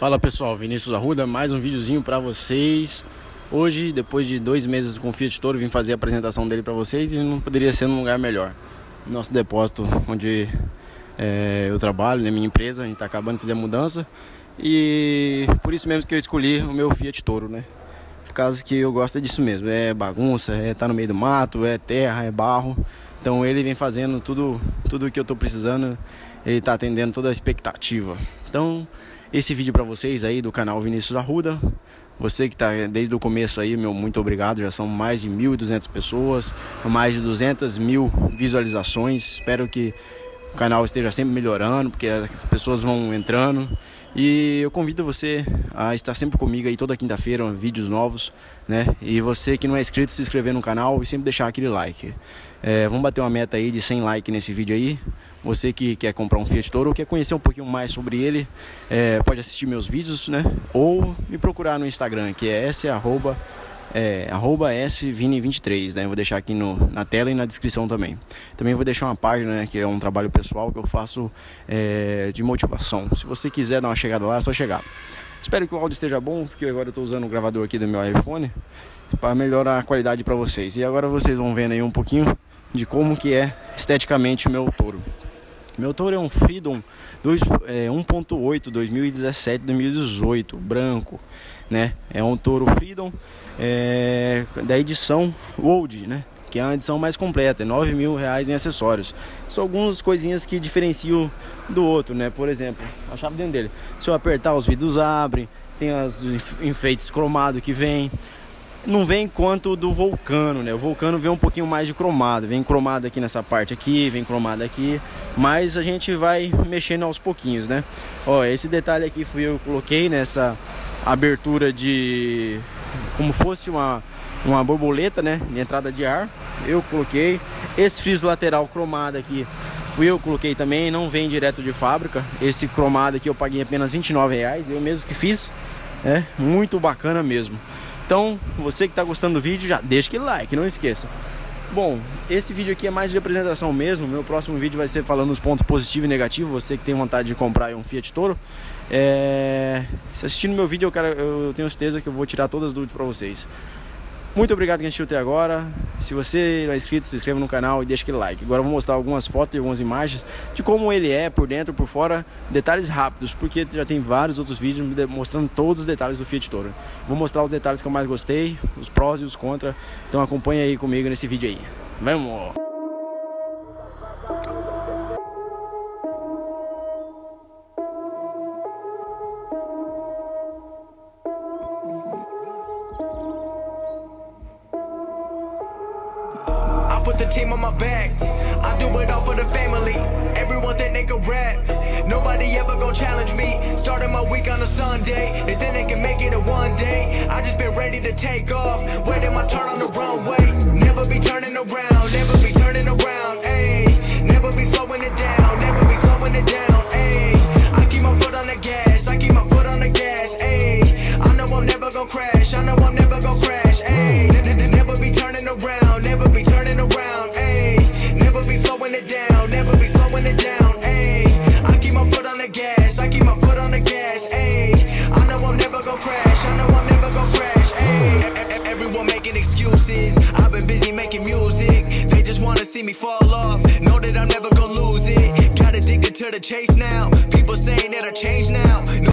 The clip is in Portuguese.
Fala pessoal, Vinícius Arruda, mais um videozinho pra vocês. Hoje, depois de 2 meses com o Fiat Toro, vim fazer a apresentação dele pra vocês e não poderia ser num lugar melhor. Nosso depósito onde eu trabalho, né, minha empresa, a gente tá acabando de fazer a mudança. E por isso mesmo que eu escolhi o meu Fiat Toro, né? Por causa que eu gosto disso mesmo, é bagunça, tá no meio do mato, é terra, é barro. Então ele vem fazendo tudo o que eu tô precisando, ele tá atendendo toda a expectativa. Então esse vídeo para vocês aí do canal Vinícius Arruda. Você que tá desde o começo aí, meu muito obrigado. Já são mais de 1.200 pessoas, mais de 200 mil visualizações. Espero que o canal esteja sempre melhorando, porque as pessoas vão entrando. E eu convido você a estar sempre comigo aí toda quinta-feira, vídeos novos, né? E você que não é inscrito, se inscrever no canal e sempre deixar aquele like. Vamos bater uma meta aí de 100 likes nesse vídeo aí. Você que quer comprar um Fiat Toro ou quer conhecer um pouquinho mais sobre ele, pode assistir meus vídeos, né? Ou me procurar no Instagram, que é @svini23, né? Vou deixar aqui na tela e na descrição também. Também vou deixar uma página, né, que é um trabalho pessoal que eu faço de motivação. Se você quiser dar uma chegada lá, é só chegar. Espero que o áudio esteja bom, porque agora eu estou usando o gravador aqui do meu iPhone para melhorar a qualidade para vocês. E agora vocês vão vendo aí um pouquinho de como que é esteticamente o meu Toro. Meu Toro é um Freedom 1.8 2017-2018, branco, né? É um Toro Freedom da edição Old, né? Que é uma edição mais completa, R$9.000 em acessórios. São algumas coisinhas que diferenciam do outro, né? Por exemplo, a chave dentro dele. Se eu apertar, os vidros abrem, tem os enfeites cromados que vem. Não vem quanto do Vulcano, né? O Vulcano vem um pouquinho mais de cromado. Vem cromado aqui nessa parte aqui, vem cromado aqui. Mas a gente vai mexendo aos pouquinhos, né? Ó, esse detalhe aqui fui eu que coloquei nessa abertura de... como fosse uma borboleta, né? De entrada de ar. Eu coloquei. Esse friso lateral cromado aqui fui eu que coloquei também. Não vem direto de fábrica. Esse cromado aqui eu paguei apenas R$29. Eu mesmo que fiz. Muito bacana mesmo. Então, você que está gostando do vídeo, já deixa aquele like, não esqueça. Bom, esse vídeo aqui é mais de apresentação mesmo. Meu próximo vídeo vai ser falando os pontos positivos e negativos. Você que tem vontade de comprar um Fiat Toro, se assistindo meu vídeo, eu tenho certeza que eu vou tirar todas as dúvidas para vocês. Muito obrigado quem assistiu até agora. Se você não é inscrito, se inscreva no canal e deixa aquele like. Agora eu vou mostrar algumas fotos e algumas imagens de como ele é por dentro, por fora, detalhes rápidos, porque já tem vários outros vídeos mostrando todos os detalhes do Fiat Toro. Vou mostrar os detalhes que eu mais gostei, os prós e os contras. Então acompanha aí comigo nesse vídeo aí. Vamos! Put the team on my back, I do it all for the family. Everyone think they can rap, nobody ever gon' challenge me. Starting my week on a Sunday, they think they can make it in one day. I just been ready to take off, waiting my turn on the runway. Never be turning around, never be turning around, ayy. Never be slowing it down, never be slowing it down, ayy. I keep my foot on the gas, I keep my foot on the gas, ayy. I know I'm never gon' crash, I know I'm never gon' crash, ayy. Never be turning around, never be turning around, ayy. Never be slowing it down, never be slowing it down, ayy. I keep my foot on the gas, I keep my foot on the gas, ayy. I know I'm never gon' crash, I know I'm never gon' crash, ayy. Everyone making excuses, I've been busy making music. They just wanna see me fall off, know that I'm never gon' lose it. Got addicted to the chase